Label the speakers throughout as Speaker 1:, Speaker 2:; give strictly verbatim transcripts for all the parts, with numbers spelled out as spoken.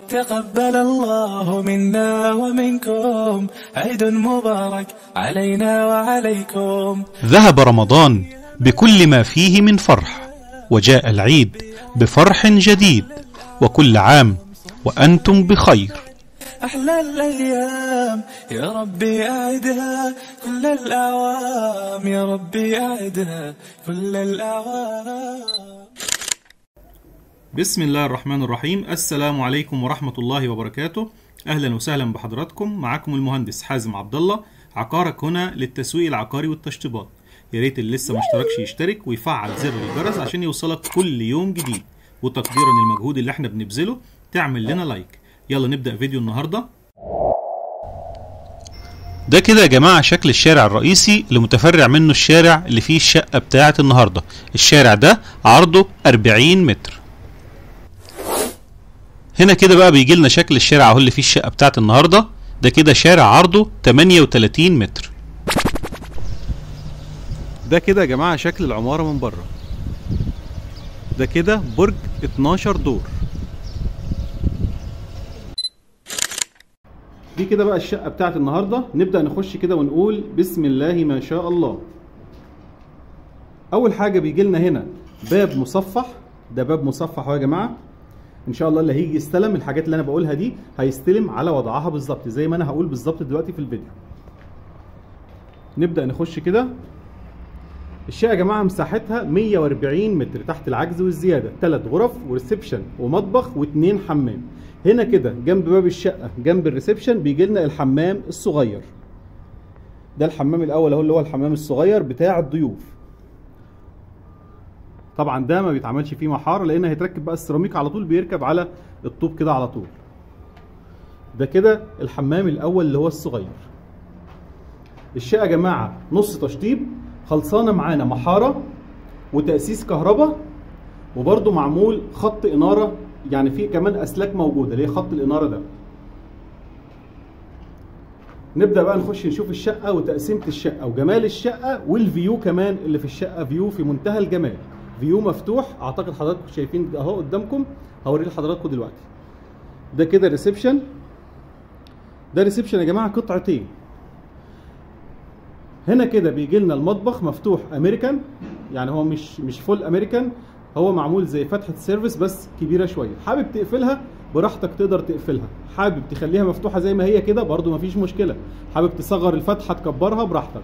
Speaker 1: تقبل الله منا ومنكم، عيد مبارك علينا وعليكم.
Speaker 2: ذهب رمضان بكل ما فيه من فرح، وجاء العيد بفرح جديد، وكل عام وأنتم بخير.
Speaker 1: أحلى الأيام يا ربي أعدها كل الأعوام، يا ربي أعدها كل الأعوام.
Speaker 2: بسم الله الرحمن الرحيم. السلام عليكم ورحمة الله وبركاته. أهلا وسهلا بحضراتكم. معكم المهندس حازم عبد الله، عقارك هنا للتسويق العقاري والتشطيبات. يا ريت اللي لسه ما اشتركش يشترك ويفعل زر الجرس عشان يوصلك كل يوم جديد، وتقديرا للمجهود اللي احنا بنبذله تعمل لنا لايك. يلا نبدأ فيديو النهاردة. ده كده يا جماعة شكل الشارع الرئيسي اللي متفرع منه الشارع اللي فيه الشقة بتاعة النهاردة. الشارع ده عرضه أربعين متر. هنا كده بقى بيجي لنا شكل الشارع اهو اللي فيه الشقة بتاعة النهاردة. ده كده شارع عرضه تمانية وتلاتين متر. ده كده يا جماعة شكل العمارة من بره. ده كده برج اتناشر دور. دي كده بقى الشقة بتاعت النهاردة. نبدأ نخش كده ونقول بسم الله ما شاء الله. أول حاجة بيجي لنا هنا باب مصفح. ده باب مصفح اهو يا جماعة. إن شاء الله اللي هيجي يستلم الحاجات اللي أنا بقولها دي هيستلم على وضعها بالظبط زي ما أنا هقول بالظبط دلوقتي في الفيديو. نبدأ نخش كده. الشقة يا جماعة مساحتها مية وأربعين متر تحت العجز والزيادة، ثلاث غرف وريسبشن ومطبخ واثنين حمام. هنا كده جنب باب الشقة جنب الريسبشن بيجي لنا الحمام الصغير. ده الحمام الأول اهو اللي هو الحمام الصغير بتاع الضيوف. طبعا ده ما بيتعملش فيه محارة لأن هيتركب بقى السيراميك على طول، بيركب على الطوب كده على طول. ده كده الحمام الأول اللي هو الصغير. الشقة يا جماعة نص تشطيب، خلصانه معانا محاره وتاسيس كهرباء، وبرده معمول خط اناره، يعني في كمان اسلاك موجوده اللي هي خط الاناره ده. نبدا بقى نخش نشوف الشقه وتقسيمه الشقه وجمال الشقه والفيو كمان اللي في الشقه. فيو في منتهى الجمال، فيو مفتوح. اعتقد حضراتكم شايفين اهو قدامكم، هوريه لحضراتكم دلوقتي. ده كده ريسبشن. ده ريسبشن يا جماعه قطعتين. هنا كده بيجي لنا المطبخ مفتوح امريكان، يعني هو مش مش فول امريكان، هو معمول زي فتحه سيرفيس بس كبيره شويه. حابب تقفلها براحتك تقدر تقفلها، حابب تخليها مفتوحه زي ما هي كده برضو مفيش مشكله، حابب تصغر الفتحه تكبرها براحتك.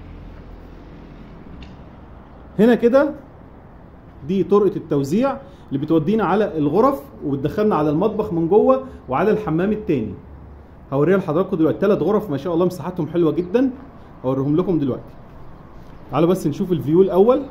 Speaker 2: هنا كده دي طرقه التوزيع اللي بتودينا على الغرف وبتدخلنا على المطبخ من جوه وعلى الحمام التاني. هوريها لحضراتكم دلوقتي. ثلاث غرف ما شاء الله مساحتهم حلوه جدا، هوريهم لكم دلوقتي. تعالوا بس نشوف الفيو الاول.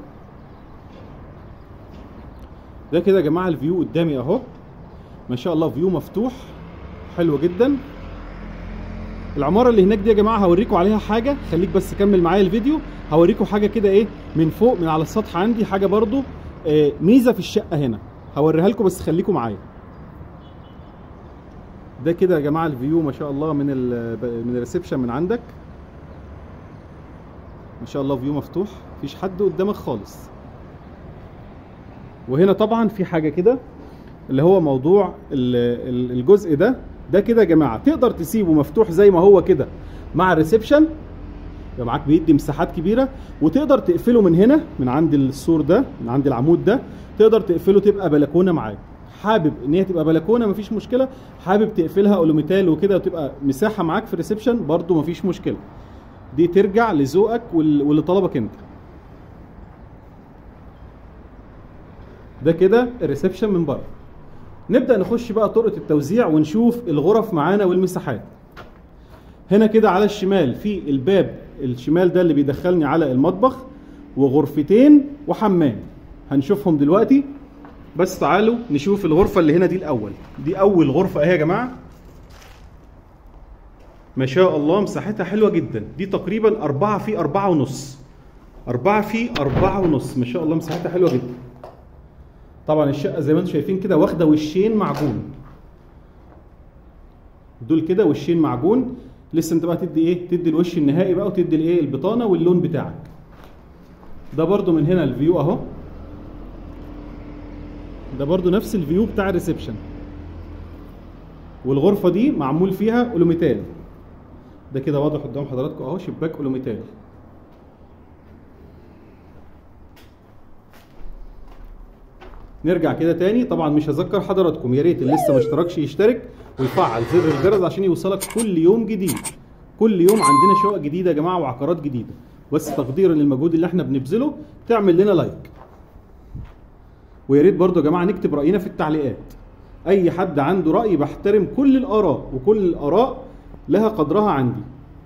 Speaker 2: ده كده يا جماعه الفيو قدامي اهو، ما شاء الله فيو مفتوح حلو جدا. العماره اللي هناك دي يا جماعه هوريكم عليها حاجه، خليك بس كمل معايا الفيديو. هوريكم حاجه كده ايه من فوق من على السطح عندي، حاجه برضو آه ميزه في الشقه هنا هوريها لكم، بس خليكم معايا. ده كده يا جماعه الفيو ما شاء الله من من الريسبشن من عندك. ما شاء الله فيو مفتوح، مفيش حد قدامك خالص. وهنا طبعا في حاجه كده اللي هو موضوع الجزء ده. ده كده يا جماعه تقدر تسيبه مفتوح زي ما هو كده مع الريسبشن، يبقى معاك بيدي مساحات كبيره، وتقدر تقفله من هنا من عند السور ده من عند العمود ده، تقدر تقفله تبقى بلكونه معاك. حابب ان هي تبقى بلكونه مفيش مشكله، حابب تقفلها اولوميتال وكده وتبقى مساحه معاك في الريسبشن برده مفيش مشكله. دي ترجع لذوقك واللي طلبك انت. ده كده الريسبشن من بره. نبدأ نخش بقى طرقة التوزيع ونشوف الغرف معانا والمساحات. هنا كده على الشمال في الباب الشمال ده اللي بيدخلني على المطبخ وغرفتين وحمام، هنشوفهم دلوقتي. بس تعالوا نشوف الغرفة اللي هنا دي الأول. دي أول غرفة اهي يا جماعة، ما شاء الله مساحتها حلوة جدا. دي تقريبا أربعة في أربعة ونص، أربعة في أربعة ونص، ما شاء الله مساحتها حلوة جدا. طبعا الشقة زي ما انتم شايفين كده واخدة وشين معجون، دول كده وشين معجون. لسه انت بقى تدي ايه، تدي الوش النهائي بقى وتدي الايه البطانة واللون بتاعك. ده برضو من هنا الفيو اهو، ده برضو نفس الفيو بتاع الريسبشن. والغرفه دي معمول فيها الوميتال. ده كده واضح قدام حضراتكم اهو، شباك الوميتال. نرجع كده تاني. طبعا مش هذكر حضراتكم، يا ريت اللي لسه ما اشتركش يشترك ويفعل زر الجرس عشان يوصلك كل يوم جديد. كل يوم عندنا شقق جديده يا جماعه وعقارات جديده، بس تقديرا للمجهود اللي احنا بنبذله تعمل لنا لايك. ويا ريت برضه يا جماعه نكتب راينا في التعليقات. اي حد عنده راي بحترم كل الاراء، وكل الاراء لها قدرها عندي.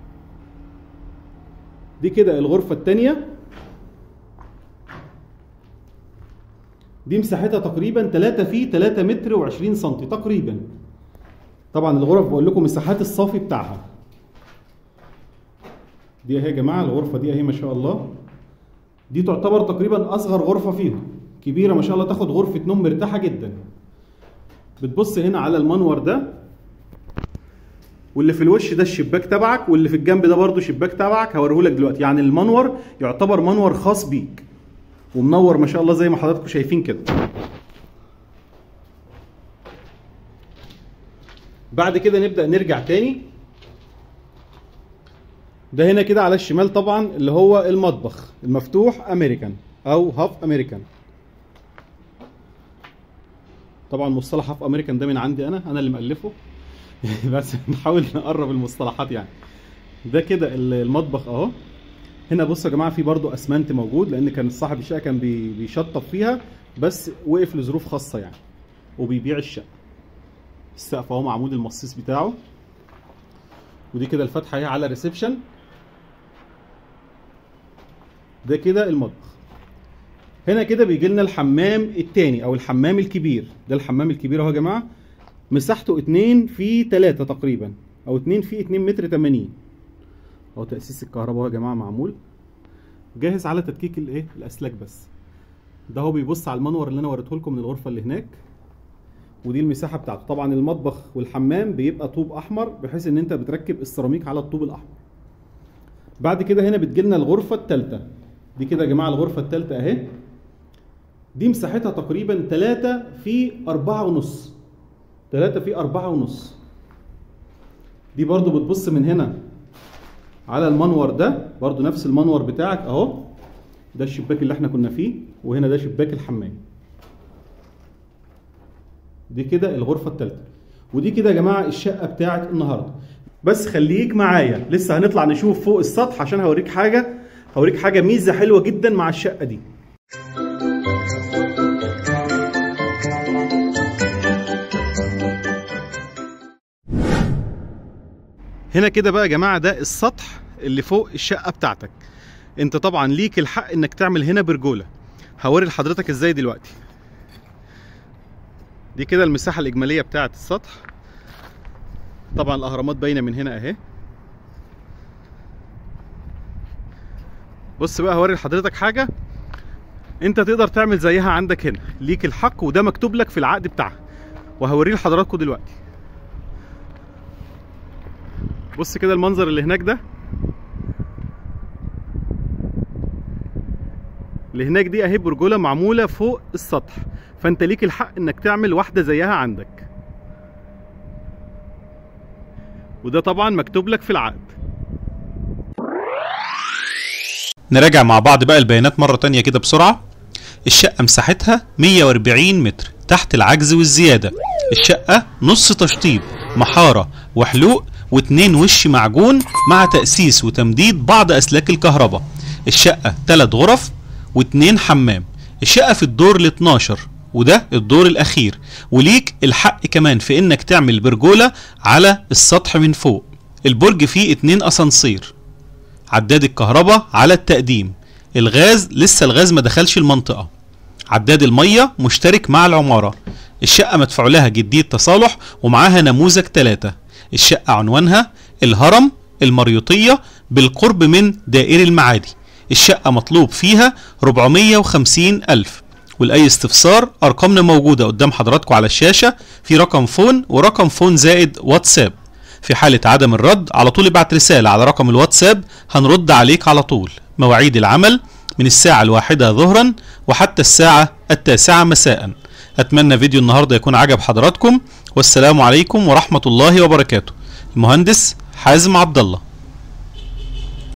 Speaker 2: دي كده الغرفه الثانيه، دي مساحتها تقريبا ثلاثة في ثلاثة متر وعشرين سنتي تقريبا. طبعا الغرف بقول لكم مساحات الصافي بتاعها. دي اهي يا جماعه الغرفه دي اهي ما شاء الله. دي تعتبر تقريبا اصغر غرفه فيهم، كبيره ما شاء الله، تاخد غرفه نوم مرتاحه جدا. بتبص هنا على المنور ده، واللي في الوش ده الشباك تبعك، واللي في الجنب ده برضو شباك تبعك هوريهولك دلوقتي. يعني المنور يعتبر منور خاص بيك ومنور ما شاء الله زي ما حضراتكم شايفين كده. بعد كده نبدأ نرجع تاني. ده هنا كده على الشمال طبعا اللي هو المطبخ المفتوح امريكان او هاف امريكان. طبعا مصطلح هاف امريكان ده من عندي انا انا اللي مألفه بس نحاول نقرب المصطلحات يعني. ده كده المطبخ اهو. هنا بصوا يا جماعه في برضو اسمنت موجود، لان كان صاحب الشقه كان بيشطب فيها بس وقف لظروف خاصه يعني وبيبيع الشقه. السقف اهو معمود المصيص بتاعه. ودي كده الفتحه اهي على ريسبشن. ده كده المطبخ. هنا كده بيجي لنا الحمام الثاني او الحمام الكبير. ده الحمام الكبير اهو يا جماعه، مساحته اتنين في تلاتة تقريبا او اتنين في اتنين متر تمانين. اهو تأسيس الكهرباء اهو يا جماعه معمول جاهز على تدكيك الايه الاسلاك بس. ده هو بيبص على المنور اللي انا وريته لكم من الغرفه اللي هناك. ودي المساحه بتاعته. طبعا المطبخ والحمام بيبقى طوب احمر بحيث ان انت بتركب السيراميك على الطوب الاحمر. بعد كده هنا بتجيلنا الغرفه الثالثه. دي كده يا جماعه الغرفه الثالثه اهي. دي مساحتها تقريبا تلاتة في أربعة ونص. تلاتة في أربعة ونص. دي برضو بتبص من هنا على المنور ده، برضو نفس المنور بتاعك اهو. ده الشباك اللي احنا كنا فيه، وهنا ده شباك الحمام. دي كده الغرفة الثالثة. ودي كده يا جماعة الشقة بتاعت النهاردة. بس خليك معايا، لسه هنطلع نشوف فوق السطح عشان هوريك حاجة هوريك حاجة ميزة حلوة جدا مع الشقة دي. هنا كده بقى يا جماعة ده السطح اللي فوق الشقة بتاعتك. انت طبعا ليك الحق انك تعمل هنا برجولة. هوري لحضرتك ازاي دلوقتي. دي كده المساحة الإجمالية بتاعة السطح. طبعا الأهرامات باينة من هنا اهي. بص بقى هوري لحضرتك حاجة انت تقدر تعمل زيها عندك هنا، ليك الحق وده مكتوب لك في العقد بتاعها، وهوريه لحضراتكم دلوقتي. بص كده المنظر اللي هناك ده، اللي هناك دي اهي برجولة معمولة فوق السطح، فانت ليك الحق انك تعمل واحدة زيها عندك، وده طبعا مكتوب لك في العقد.
Speaker 3: نراجع مع بعض بقى البيانات مرة تانية كده بسرعة. الشقة مساحتها مية وأربعين متر تحت العجز والزيادة. الشقة نص تشطيب، محارة وحلوق واتنين وش معجون مع تأسيس وتمديد بعض أسلاك الكهرباء. الشقة تلات غرف واتنين حمام. الشقة في الدور ال اتناشر وده الدور الأخير، وليك الحق كمان في إنك تعمل برجولة على السطح من فوق. البرج فيه اتنين أسانسير. عداد الكهرباء على التقديم. الغاز لسه الغاز ما دخلش المنطقة. عداد المية مشترك مع العمارة. الشقة مدفوع لها جدية تصالح ومعاها نموذج تلاتة. الشقة عنوانها الهرم المريوطية بالقرب من دائري المعادي. الشقة مطلوب فيها أربعمية وخمسين ألف. ولأي استفسار أرقامنا موجودة قدام حضراتكم على الشاشة، في رقم فون ورقم فون زائد واتساب. في حالة عدم الرد على طول ابعت رسالة على رقم الواتساب هنرد عليك على طول. مواعيد العمل من الساعة الواحدة ظهرا وحتى الساعة التاسعة مساء. أتمنى فيديو النهاردة يكون عجب حضراتكم، والسلام عليكم ورحمة الله وبركاته. المهندس حازم عبد الله.